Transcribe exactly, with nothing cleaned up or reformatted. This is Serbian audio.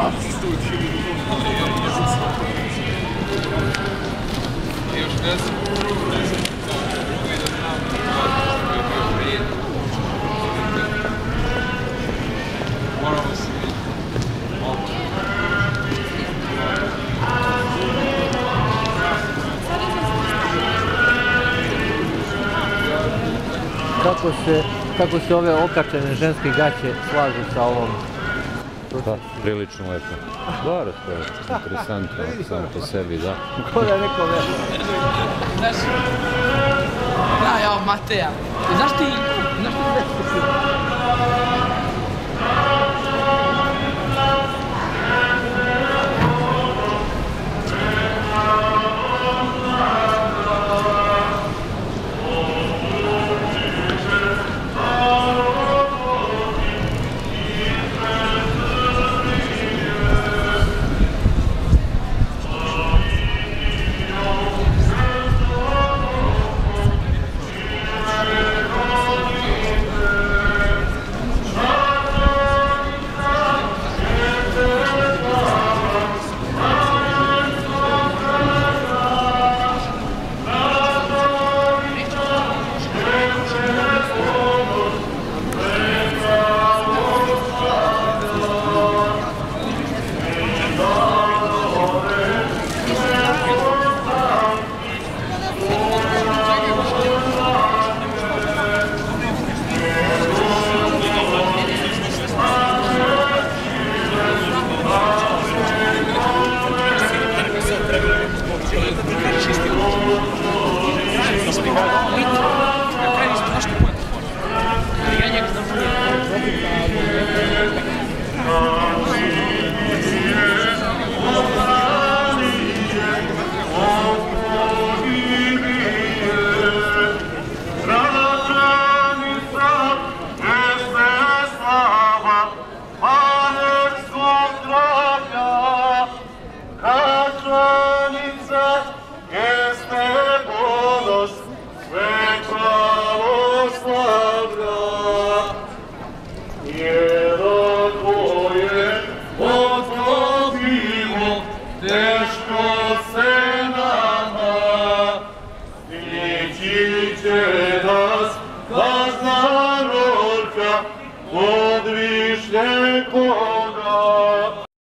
Još ne znam, ne znam, mogu i da znam, što je bio prijet. Moramo se vidjeti. Kako se, kako se ove okačene ženske gaće slažu sa ovom? Pa, prilično lepo. Dobro, to je interesantno, samo po sebi, da. Ko da je neko veliko? Znaš, da, ja, Mateja, znaš ti, znaš ti gde se ti? Teško se nama, stići će